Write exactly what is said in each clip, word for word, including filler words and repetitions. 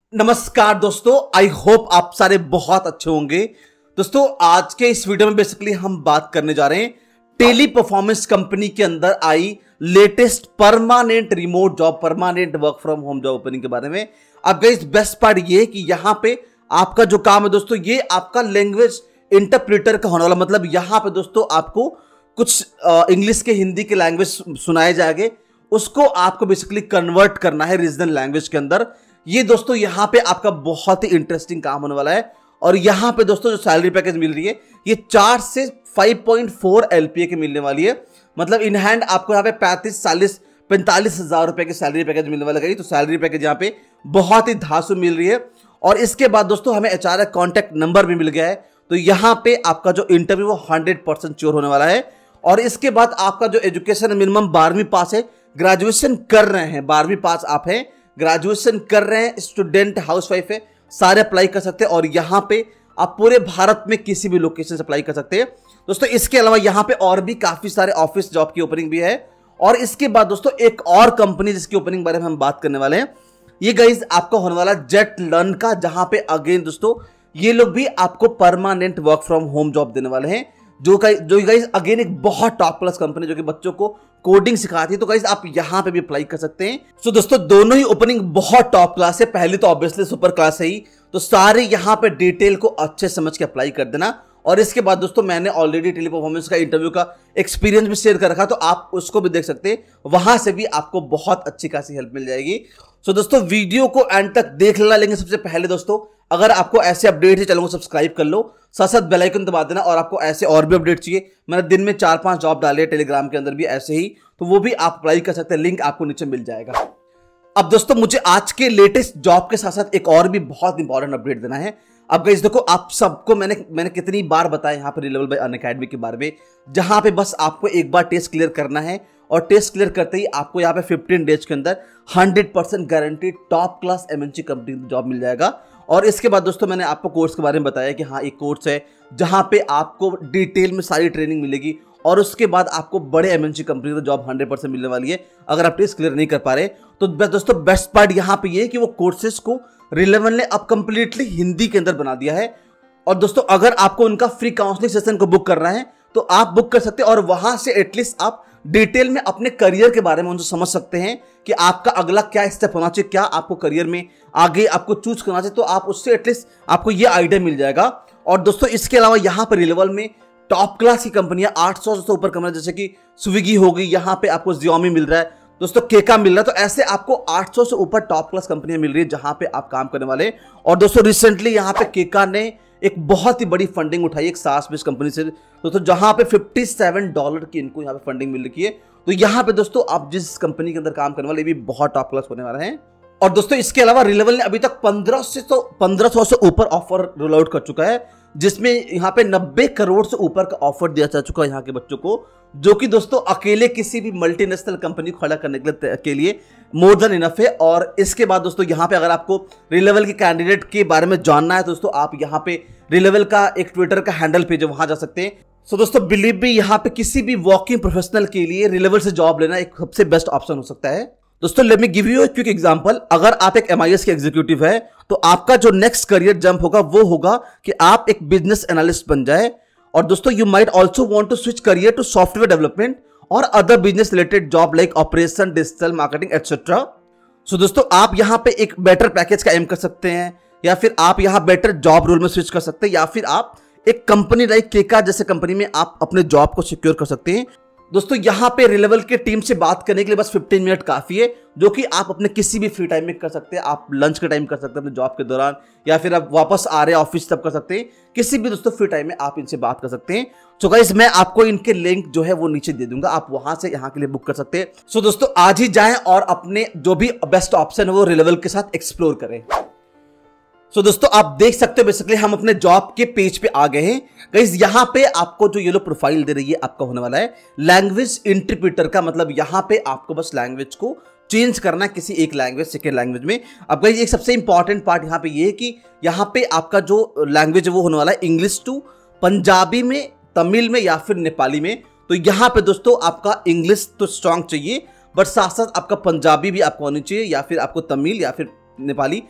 नमस्कार दोस्तों, I hope आप सारे बहुत अच्छे होंगे। दोस्तों आज के इस वीडियो में बेसिकली हम बात करने जा रहे हैं टेली परफॉर्मेंस कंपनी के अंदर आई latest permanent remote job, permanent work from home job opening के बारे में। अब गाइस बेस्ट पार्ट ये है कि यहां पे आपका जो काम है दोस्तों, ये आपका लैंग्वेज इंटरप्रेटर का होने वाला, मतलब यहां पे दोस्तों आपको कुछ इंग्लिश के हिंदी के लैंग्वेज सुनाए जाएंगे, उसको आपको बेसिकली कन्वर्ट करना है रीजनल लैंग्वेज के अंदर। ये दोस्तों यहां पे आपका बहुत ही इंटरेस्टिंग काम होने वाला है। और यहां पे दोस्तों जो सैलरी पैकेज मिल रही है ये चार से फाइव पॉइंट फोर एलपीए की मिलने वाली है। मतलब इन हैंड आपको यहाँ पे पैंतीस चालीस पैंतालीस हजार रुपए की सैलरी पैकेज मिलने वाला है। तो सैलरी पैकेज यहाँ पे बहुत ही धांसू मिल रही है। और इसके बाद दोस्तों हमें एचआर कॉन्टैक्ट नंबर भी मिल गया है। तो यहाँ पे आपका जो इंटरव्यू वो हंड्रेड परसेंट श्योर होने वाला है। और इसके बाद आपका जो एजुकेशन मिनिमम बारहवीं पास है, ग्रेजुएशन कर रहे हैं, बारहवीं पास आप हैं, ग्रेजुएशन कर रहे हैं, स्टूडेंट, हाउसवाइफ है, सारे अप्लाई कर सकते हैं। और यहाँ पे आप पूरे भारत में किसी भी लोकेशन से अप्लाई कर सकते हैं दोस्तों। इसके अलावा यहाँ पे और भी काफी सारे ऑफिस जॉब की ओपनिंग भी है। और इसके बाद दोस्तों एक और कंपनी जिसकी ओपनिंग बारे में हम बात करने वाले हैं, ये गाइज आपका होने वाला जेट लर्न का, जहां पे अगेन दोस्तों ये लोग भी आपको permanent work from home job देने वाले हैं। जो जो गाइज अगेन एक बहुत टॉप क्लास कंपनी जो कि बच्चों को कोडिंग सिखाती है। तो गाइज आप यहां पे भी अप्लाई कर सकते हैं। सो so, दोस्तों दोनों ही ओपनिंग बहुत टॉप क्लास है। पहली तो ऑब्वियसली सुपर क्लास है ही, तो सारे यहां पे डिटेल को अच्छे समझ के अप्लाई कर देना। और इसके बाद दोस्तों मैंने ऑलरेडी टेली परफॉर्मेंस का इंटरव्यू का एक्सपीरियंस भी शेयर कर रखा, तो आप उसको भी देख सकते हैं, वहां से भी आपको बहुत अच्छी खासी हेल्प मिल जाएगी। सो so, दोस्तों वीडियो को एंड तक देख लेना। लेकिन सबसे पहले दोस्तों अगर आपको ऐसे अपडेट है चैनल को सब्सक्राइब कर लो, साथ साथ बेल आइकन दबा देना। और आपको ऐसे और भी अपडेट चाहिए, मैंने दिन में चार पांच जॉब डाले टेलीग्राम के अंदर भी ऐसे ही, तो वो भी आप अप्लाई कर सकते हैं, लिंक आपको नीचे मिल जाएगा। अब दोस्तों मुझे आज के लेटेस्ट जॉब के साथ साथ एक और भी बहुत इंपॉर्टेंट अपडेट देना है। अब गाइस देखो, आप सबको मैंने मैंने कितनी बार बताया यहाँ पे रिलेबल बाय अनअकैडमी के बारे में, जहां पे बस आपको एक बार टेस्ट क्लियर करना है। और टेस्ट क्लियर करते ही आपको यहाँ पे फिफ्टीन डेज के अंदर hundred percent guarantee top class MNC company job मिल जाएगा। और इसके बाद दोस्तों मैंने आपको कोर्स के बारे में बताया कि हाँ एक कोर्स है जहां पे आपको डिटेल में सारी ट्रेनिंग मिलेगी। और उसके बाद आपको बड़े एमएनसी कंपनी की जॉब हंड्रेड परसेंट मिलने वाली है। अगर आप टेस्ट क्लियर नहीं कर पा रहे तो दोस्तों बेस्ट पार्ट यहाँ पे ये है कि वो कोर्सेज को रिलेवेंट ने अब कंप्लीटली हिंदी के अंदर बना दिया है। और दोस्तों अगर आपको उनका फ्री काउंसलिंग सेशन को बुक करना है तो आप बुक कर सकते हैं। और वहां से एटलीस्ट आप डिटेल में अपने करियर के बारे में उनसे समझ सकते हैं कि आपका अगला क्या स्टेप होना चाहिए, क्या आपको करियर में आगे आपको चूज करना चाहिए। तो आप उससे एटलीस्ट आपको ये आइडिया मिल जाएगा। और दोस्तों इसके अलावा यहाँ पर रिलेवल में टॉप क्लास की कंपनियां आठ सौ से ऊपर कंपनियां, जैसे कि स्विगी होगी, यहाँ पे आपको जियोमी मिल रहा है दोस्तों, केका मिल रहा है। तो ऐसे आपको आठ सौ से ऊपर टॉप क्लास कंपनियां मिल रही है जहां पे आप काम करने वाले। और दोस्तों रिसेंटली यहाँ पे केका ने एक बहुत ही बड़ी फंडिंग उठाई एक सास बेस्ड कंपनी से दोस्तों, जहां पे सत्तावन डॉलर की इनको यहाँ पे फंडिंग मिल रही है। तो यहाँ पे दोस्तों आप जिस कंपनी के अंदर काम करने वाले भी बहुत टॉप क्लास होने वाले हैं। और दोस्तों इसके अलावा रिलेवल ने अभी तक पंद्रह से तो पंद्रह सौ से ऊपर ऑफर रोल आउट कर चुका है, जिसमें यहाँ पे नब्बे करोड़ से ऊपर का ऑफर दिया जा चुका है यहाँ के बच्चों को, जो कि दोस्तों अकेले किसी भी मल्टीनेशनल कंपनी को खड़ा करने के लिए मोर देन इनफ है। और इसके बाद दोस्तों यहाँ पे अगर आपको रिलेवल के कैंडिडेट के बारे में जानना है दोस्तों, आप यहाँ पे रिलेवल का एक ट्विटर का हैंडल पेज है, वहां जा सकते हैं। सो so, दोस्तों बिलीव भी यहाँ पे किसी भी वर्किंग प्रोफेशनल के लिए रिलेवल से जॉब लेना एक सबसे बेस्ट ऑप्शन हो सकता है। दोस्तों let me give you a quick example. अगर आप एक एमआईएस के एग्जीक्यूटिव है तो आपका जो नेक्स्ट करियर जंप होगा वो होगा कि आप एक बिजनेस एनालिस्ट बन जाए। और दोस्तों you might also want to switch career to software development और other business related job like operation, digital marketing etcetera. So दोस्तों आप यहां पे एक बेटर पैकेज का एम कर सकते हैं, या फिर आप यहां बेटर जॉब रोल में स्विच कर सकते हैं, या फिर आप एक कंपनी लाइक केका जैसे कंपनी में आप अपने जॉब को सिक्योर कर सकते हैं। दोस्तों यहाँ पे रिलेवल के टीम से बात करने के लिए बस पंद्रह मिनट काफी है, जो कि आप अपने किसी भी फ्री टाइम में कर सकते हैं। आप लंच के टाइम कर सकते हैं अपने जॉब के दौरान, या फिर आप वापस आ रहे हैं ऑफिस तब कर सकते हैं। किसी भी दोस्तों फ्री टाइम में आप इनसे बात कर सकते हैं। सो गाइस मैं आपको इनके लिंक जो है वो नीचे दे दूंगा, आप वहां से यहाँ के लिए बुक कर सकते हैं। सो दोस्तों आज ही जाएं और अपने जो भी बेस्ट ऑप्शन है वो रिलेवल के साथ एक्सप्लोर करें। सो so, दोस्तों आप देख सकते हो बेसिकली हम अपने जॉब के पेज पे आ गए हैं। गाइस यहाँ पे आपको जो ये लोग प्रोफाइल दे रही है आपका होने वाला है लैंग्वेज इंटरप्रेटर का। मतलब यहाँ पे आपको बस लैंग्वेज को चेंज करना है किसी एक लैंग्वेज सेकेंड लैंग्वेज में। अब गाइस एक सबसे इंपॉर्टेंट पार्ट यहाँ पे ये है कि यहाँ पे आपका जो लैंग्वेज है वो होने वाला है इंग्लिश टू पंजाबी में, तमिल में या फिर नेपाली में। तो यहाँ पे दोस्तों आपका इंग्लिश तो स्ट्रांग चाहिए, बट साथ साथ आपका पंजाबी भी आपको आनी चाहिए, या फिर आपको तमिल या फिर नेपाली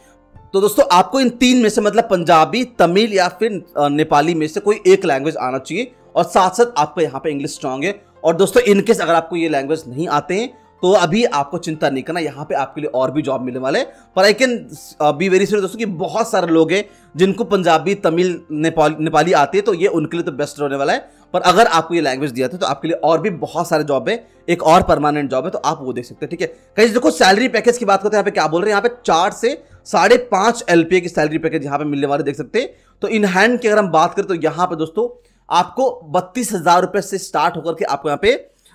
तो दोस्तों आपको इन तीन में से मतलब पंजाबी, तमिल या फिर नेपाली में से कोई एक लैंग्वेज आना चाहिए और साथ साथ आपको यहाँ पे इंग्लिश स्ट्रांग है। और दोस्तों इनकेस अगर आपको ये लैंग्वेज नहीं आते हैं तो अभी आपको चिंता नहीं करना, यहाँ पे आपके लिए और भी जॉब मिलने वाले हैं। पर I can be very sure दोस्तों कि बहुत सारे लोग हैं जिनको पंजाबी, तमिल, नेपाल नेपाली आती है, तो ये उनके लिए तो बेस्ट होने वाला है। पर अगर आपको ये लैंग्वेज दिया था तो आपके लिए और भी बहुत सारे जॉब है, एक और परमानेंट जॉब है, तो आप वो देख सकते हैं। ठीक है गाइस, देखो सैलरी पैकेज की बात करते हैं, यहाँ पे क्या बोल रहे हैं, यहाँ पे चार से साढ़े पांच एलपीए की सैलरी पैकेज यहाँ पे मिलने वाले देख सकते हैं। तो इन हैंड की अगर हम बात करें तो यहाँ पे दोस्तों आपको बत्तीस हजार रुपए से स्टार्ट होकर के आपको यहाँ पे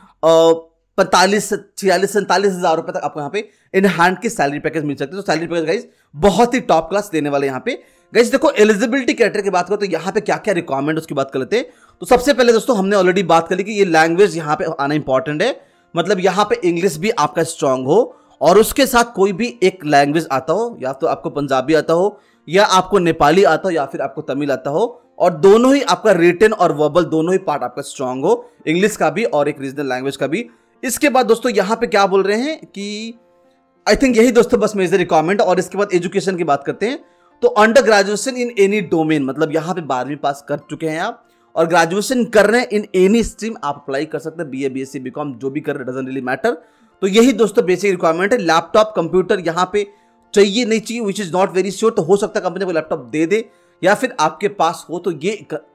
पैंतालीस छियालीस सैंतालीस हजार रुपए तक आपको यहाँ पे इन हैंड की सैलरी पैकेज मिल सकती है। तो सैलरी पैकेज गाइस बहुत ही टॉप क्लास देने वाले यहाँ पे। गाइस देखो एलिजिबिलिटी क्राइटेरिया की बात करो तो यहाँ पे क्या क्या रिक्वायरमेंट उसकी बात कर लेते हैं। तो सबसे पहले दोस्तों हमने ऑलरेडी बात करी कि ये लैंग्वेज यहाँ पे आना इंपॉर्टेंट है, मतलब यहाँ पे इंग्लिश भी आपका स्ट्रांग हो और उसके साथ कोई भी एक लैंग्वेज आता हो, या तो आपको पंजाबी आता हो या आपको नेपाली आता हो या फिर आपको तमिल आता हो, और दोनों ही आपका रिटन और वर्बल दोनों ही पार्ट आपका स्ट्रांग हो, इंग्लिश का भी और एक रीजनल लैंग्वेज का भी। इसके बाद दोस्तों यहाँ पे क्या बोल रहे हैं कि आई थिंक यही दोस्तों बस मेजर रिक्वायरमेंट। और इसके बाद एजुकेशन की बात करते हैं तो under graduation in any domain, मतलब यहाँ पे बारहवीं पास कर चुके हैं आप और ग्रेजुएशन कर रहे हैं इन एनी स्ट्रीम, आप अप्लाई कर सकते हैं, B A B S C B com जो भी कर रहे, डजंट रियली मैटर। तो यही दोस्तों बेसिक रिक्वायरमेंट है। लैपटॉप कंप्यूटर यहाँ पे चाहिए नहीं चाहिए which is not very sure, तो हो सकता है कंपनी को लैपटॉप दे दे या फिर आपके पास हो, तो ये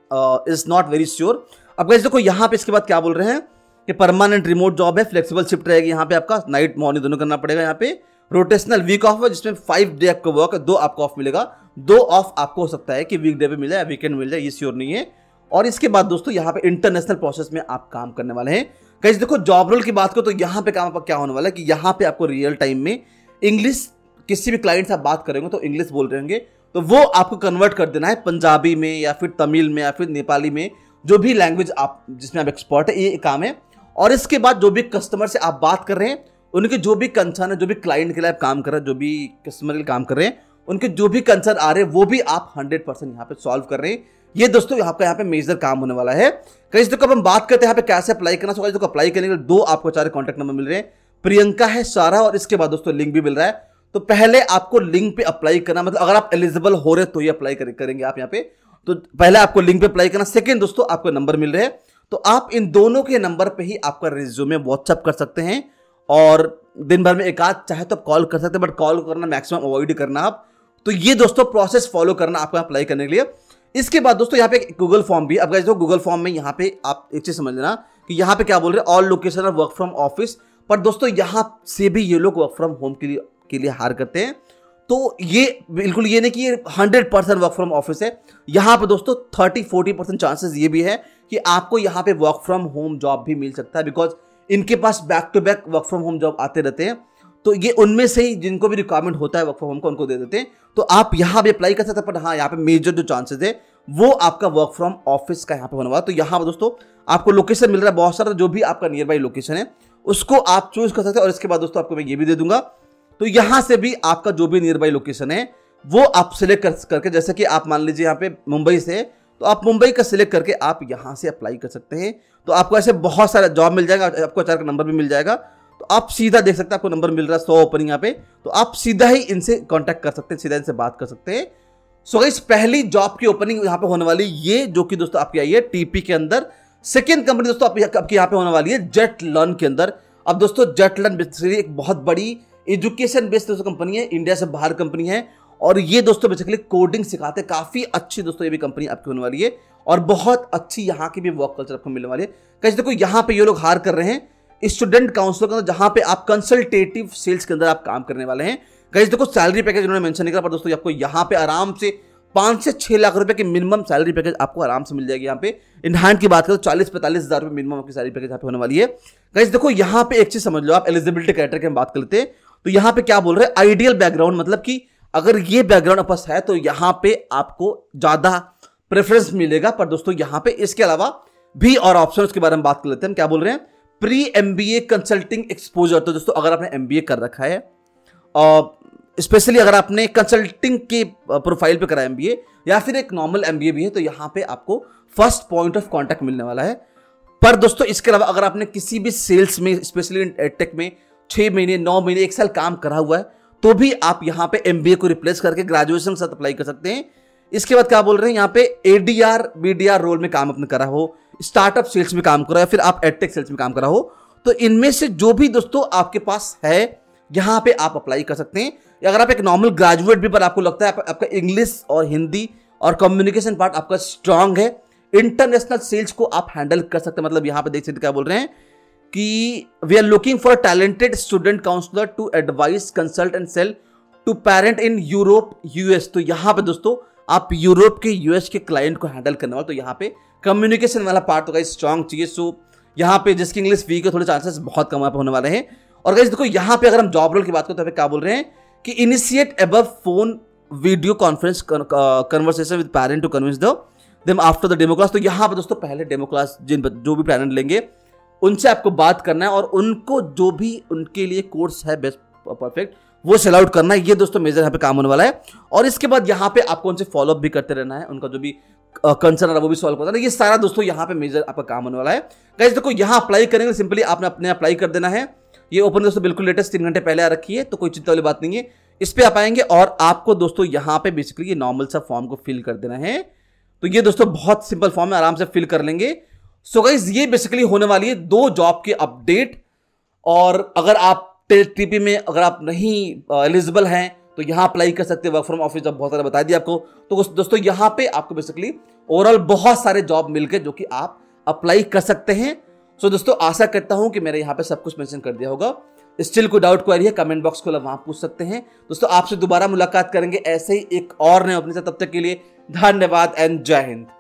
इज नॉट वेरी श्योर। अब गाइस देखो यहाँ पे इसके बाद क्या बोल रहे हैं कि परमानेंट रिमोट जॉब है, फ्लेक्सिबल शिफ्ट रहेगी यहाँ पे, आपका नाइट मॉर्निंग दोनों करना पड़ेगा। यहाँ पे रोटेशनल वीक ऑफ है जिसमें फाइव डे आपको वर्क है, दो आपको ऑफ मिलेगा, दो ऑफ आपको हो सकता है कि वीक डे पे मिले या वीकेंड मिल जाए, ये श्योर नहीं है। और इसके बाद दोस्तों यहाँ पे इंटरनेशनल प्रोसेस में आप काम करने वाले हैं। गाइस देखो जॉब रोल की बात करो तो यहाँ पे काम क्या होने वाला है कि यहाँ पे आपको रियल टाइम में इंग्लिश, किसी भी क्लाइंट से आप बात करेंगे तो इंग्लिश बोल रहे होंगे, तो वो आपको कन्वर्ट कर देना है पंजाबी में या फिर तमिल में या फिर नेपाली में, जो भी लैंग्वेज आप जिसमें आप एक्सपर्ट है, ये काम है। और इसके बाद जो भी कस्टमर से आप बात कर रहे हैं, उनके जो भी कंसर्न है, जो भी क्लाइंट के लिए आप काम कर रहे हैं, जो भी कस्टमर के लिए काम कर रहे हैं, उनके जो भी कंसर्न आ रहे हैं वो भी आप हंड्रेड परसेंट यहाँ पे सॉल्व कर रहे हैं। ये दोस्तों आपका यहाँ पे मेजर काम होने वाला है। कई दोस्तों हम बात करते हैं यहाँ पे कैसे अप्लाई करना। सो दोस्तों अप्लाई करने के लिए दो आपको चार कॉन्टैक्ट नंबर मिल रहे हैं, प्रियंका है, सारा, और इसके बाद दोस्तों लिंक भी मिल रहा है। तो पहले आपको लिंक पे अप्लाई करना, मतलब अगर आप एलिजिबल हो रहे तो ये अप्लाई करेंगे आप यहाँ पे, तो पहले आपको लिंक पे अप्लाई करना। सेकेंड दोस्तों आपको नंबर मिल रहे हैं, तो आप इन दोनों के नंबर पे ही आपका रिज्यूमे व्हाट्सएप कर सकते हैं और दिन भर में एक आध चाहे तो कॉल कर सकते हैं, बट कॉल करना मैक्सिमम अवॉइड करना आप। तो ये दोस्तों प्रोसेस फॉलो करना आपको अप्लाई करने के लिए। इसके बाद दोस्तों यहाँ पे गूगल फॉर्म भी, अब गाइस गूगल फॉर्म में यहाँ पे आप एक चीज समझ लेना कि यहाँ पे क्या बोल रहे हैं, all location of work from office, पर दोस्तों यहाँ से भी ये लोग वर्क फ्रॉम होम के लिए के लिए हायर करते हैं। तो ये बिल्कुल ये नहीं कि ये hundred percent work from office है, यहाँ पे दोस्तों थर्टी फोर्टी परसेंट चांसेस ये भी है कि आपको यहाँ पे वर्क फ्रॉम होम जॉब भी मिल सकता है, बिकॉज इनके पास back to back work from home job आते रहते हैं। तो ये उनमें से ही जिनको भी रिक्वायरमेंट होता है वर्क फ्रॉम होम का उनको दे देते हैं। तो आप यहाँ भी अप्लाई कर सकते हैं, पर हाँ यहाँ पे मेजर जो चांसेस है वो आपका वर्क फ्रॉम ऑफिस का यहाँ पे होने वाला। तो यहाँ पर दोस्तों आपको लोकेशन मिल रहा है बहुत सारा, जो भी आपका नियर बाई लोकेशन है उसको आप चूज कर सकते हैं। और इसके बाद दोस्तों आपको मैं ये भी दे दूंगा, तो यहाँ से भी आपका जो भी नियर बाई लोकेशन है वो आप सिलेक्ट कर, करके, जैसे कि आप मान लीजिए यहाँ पे मुंबई से, तो आप मुंबई का सिलेक्ट करके आप यहाँ से अप्लाई कर सकते हैं। तो आपको ऐसे बहुत सारा जॉब मिल जाएगा, आपको अचार का नंबर भी मिल जाएगा, तो आप सीधा देख सकते हैं आपको नंबर मिल रहा है सौ ओपनिंग यहाँ पे, तो आप सीधा ही इनसे कांटेक्ट कर सकते हैं, सीधा इनसे बात कर सकते हैं। सो गाइस पहली जॉब की ओपनिंग यहाँ पे होने वाली ये, जो कि दोस्तों आपकी आई है टीपी के अंदर। सेकेंड कंपनी दोस्तों आपकी यहाँ पे होने वाली है जेट लर्न के अंदर। अब दोस्तों जेट लर्न बेसिकली एक बहुत बड़ी एजुकेशन बेस्ड दोस्तों कंपनी है, इंडिया से बाहर कंपनी है, और ये दोस्तों बेसिकली कोडिंग सिखाते हैं, काफी अच्छी दोस्तों ये भी कंपनी आपकी होने वाली है, और बहुत अच्छी यहाँ की भी वर्क कल्चर आपको मिलने वाली है। कैसे देखो यहाँ पे ये लोग हायर कर रहे हैं स्टूडेंट काउंसलर के अंदर, जहां पे आप कंसल्टेटिव सेल्स के अंदर आप काम करने वाले हैं। गाइस देखो सैलरी पैकेज उन्होंने मेंशन नहीं करा, पर दोस्तों आपको यहाँ पे आराम से पांच से छह लाख रुपए की मिनिमम सैलरी पैकेज आपको आराम से मिल जाएगी। यहाँ पे इन हैंड की बात करें तो चालीस पैंतालीस हजार रुपए मिनिमम आपकी सैलरी पैकेज यहाँ पे होने वाली है। गाइस देखो यहाँ पे एक चीज समझ लो, आप एलिजिबिलिटी क्राइटेरिया की हम बात करते हैं, तो यहाँ पे क्या बोल रहे हैं, आइडियल बैकग्राउंड, मतलब कि अगर ये बैकग्राउंड आपस है तो यहाँ पे आपको ज्यादा प्रेफरेंस मिलेगा। पर दोस्तों यहाँ पे इसके अलावा भी और ऑप्शन के बारे में बात कर लेते हैं। क्या बोल रहे हैं, प्री एमबीए कंसल्टिंग एक्सपोजर। तो दोस्तों अगर आपने एमबीए कर रखा है और स्पेशली अगर आपने कंसल्टिंग के प्रोफाइल पे करा एमबीए या फिर एक नॉर्मल एमबीए भी है, तो यहाँ पे आपको फर्स्ट पॉइंट ऑफ कांटेक्ट मिलने वाला है। पर दोस्तों इसके अलावा अगर आपने किसी भी सेल्स में, स्पेशली टेक में छह महीने नौ महीने एक साल काम करा हुआ है, तो भी आप यहां पे एमबीए को रिप्लेस करके ग्रेजुएशन के साथ अप्लाई कर सकते हैं। इसके बाद क्या बोल रहे हैं यहां पे, एडीआर बीडीआर रोल में काम अपने करा हो, स्टार्टअप सेल्स में काम करा हो, फिर आप एडटेक सेल्स में काम करा हो, तो इनमें से जो भी दोस्तों आपके पास है यहां पे आप अप्लाई कर सकते हैं। अगर आप एक नॉर्मल ग्रेजुएट भी पर आपको लगता है आप, आपका इंग्लिश और हिंदी और कम्युनिकेशन पार्ट आपका स्ट्रांग है, इंटरनेशनल सेल्स को आप हैंडल कर सकते हैं। मतलब यहां पे देख सकते क्या बोल रहे हैं कि we are looking for talented student counsellor to advice consult and sell to parent in Europe US. तो यहां पे दोस्तों आप यूरोप के यूएस के क्लाइंट को हैंडल करने वाले, तो यहां पे कम्युनिकेशन वाला पार्ट तो गाइस स्ट्रांग चाहिए। सो यहां पे जिसकी इंग्लिश वीक है थोड़े चांसेस बहुत कम होने वाले हैं। और गाइस देखो यहां पे अगर हम जॉब रोल की बात करें तो क्या बोल रहे हैं कि initiate above phone video conference conversation with parent to convince the them after the demo class. तो यहां पे दोस्तों पहले डेमो क्लास जिन जो भी पेरेंट लेंगे उनसे आपको बात करना है और उनको जो भी उनके लिए कोर्स है बेस्ट परफेक्ट वो सेल आउट करना है। ये दोस्तों मेजर यहाँ पे काम होने वाला है। और इसके बाद यहाँ पे आपको उनसे फॉलोअप भी करते रहना है, उनका जो भी कंसर्न है वो भी सॉल्व करना है। ये सारा दोस्तों यहाँ पे मेजर आपका काम होने वाला है। गाइस देखो यहाँ अप्लाई करेंगे सिंपली आपने अपने अप्लाई कर देना है। ये ओपन दोस्तों बिल्कुल लेटेस्ट तीन घंटे पहले आ रखी है, तो कोई चिंता वाली बात नहीं है। इस पे आप आएंगे और आपको दोस्तों यहाँ पे बेसिकली ये नॉर्मल सा फॉर्म को फिल कर देना है। तो ये दोस्तों बहुत सिंपल फॉर्म है, आराम से फिल कर लेंगे। सो गाइस ये बेसिकली होने वाली है दो जॉब के अपडेट। और अगर आप टीपी में अगर आप नहीं एलिजिबल हैं तो यहां अप्लाई कर सकते हैं, वर्क फ्रॉम ऑफिस जब बहुत सारे बता दिया आपको। तो दोस्तों यहां पे आपको बेसिकली ओवरऑल बहुत सारे जॉब मिलके जो कि आप अप्लाई कर सकते हैं। सो दोस्तों आशा करता हूं कि मेरे यहां पे सब कुछ मेंशन कर दिया होगा। स्टिल कोई डाउट क्वेरी है कमेंट बॉक्स खोला वहां पूछ सकते हैं। दोस्तों आपसे दोबारा मुलाकात करेंगे ऐसे ही एक और नए अपने से, तब तक के लिए धन्यवाद एंड जय हिंद।